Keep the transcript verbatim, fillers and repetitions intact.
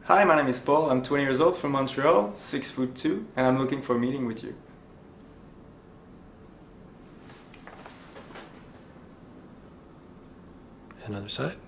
Hi, my name is Paul. I'm twenty years old from Montreal, six foot two, and I'm looking for a meeting with you. Another side.